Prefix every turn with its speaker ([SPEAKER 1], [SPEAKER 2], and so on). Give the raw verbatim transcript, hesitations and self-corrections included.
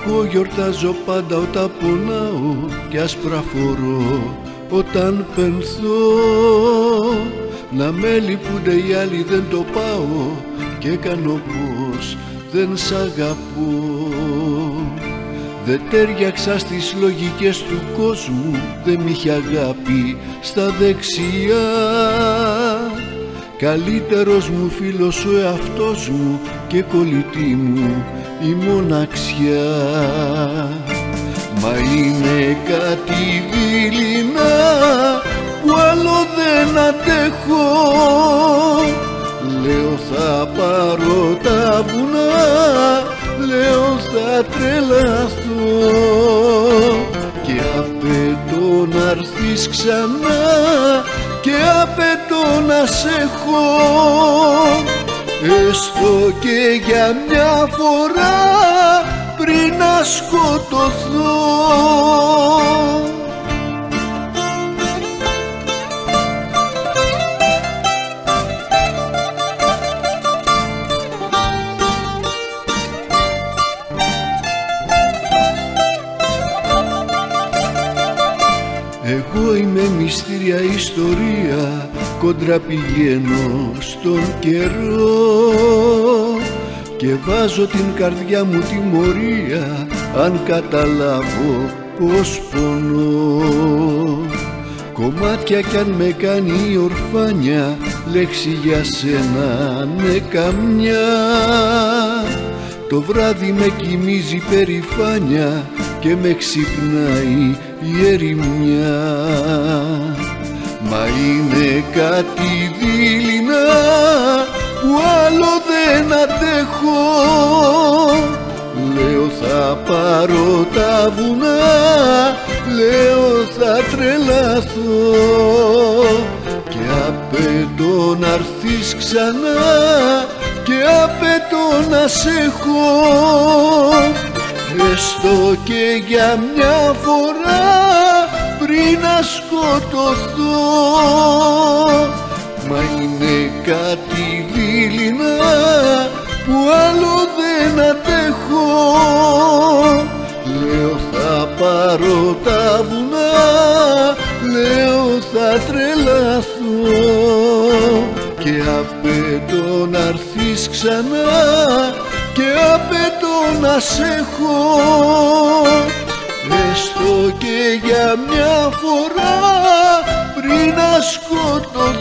[SPEAKER 1] Εγώ γιορτάζω πάντα όταν πονάω κι άσπρα φορώ όταν πενθώ. Να με λυπούνται οι άλλοι δεν το πάω και κάνω πως δεν σ' αγαπώ. Δεν τέριαξα στις λογικές του κόσμου, δεν μ' είχε αγάπη στα δεξιά. Καλύτερος μου φίλος ο εαυτός μου και κολλητή μου η μοναξιά. Μα είναι κάτι δειλινά που άλλο δεν αντέχω. Λέω θα πάρω τα βουνά, λέω θα τρελαθώ και απαιτώ να έρθεις ξανά και απαιτώ να σε έχω, έστω και για μια φορά πριν να σκοτωθώ. Εγώ είμαι μυστήρια ιστορία, κόντρα πηγαίνω στον καιρό και βάζω την καρδιά μου τιμωρία αν καταλάβω πως πονώ. Κομμάτια κι αν με κάνει η ορφάνια, λέξη για σένα ναι καμιά. Το βράδυ με κοιμίζει περηφάνια και με ξυπνάει η ερημιά. Μα είναι κάτι δειλινά που άλλο δεν αντέχω. Λέω θα πάρω τα βουνά, λέω θα τρελαθώ και απαιτώ να έρθεις ξανά και απαιτώ να σε έχω, έστω και για μια φορά πριν να σκοτωθώ. Μα είναι κάτι δειλινά που άλλο δεν αντέχω. Λέω θα πάρω τα βουνά, λέω θα τρελαθώ και απαιτώ να έρθεις ξανά και απαιτώ να σε έχω, έστω και για μια φορά πριν να σκοτωθώ.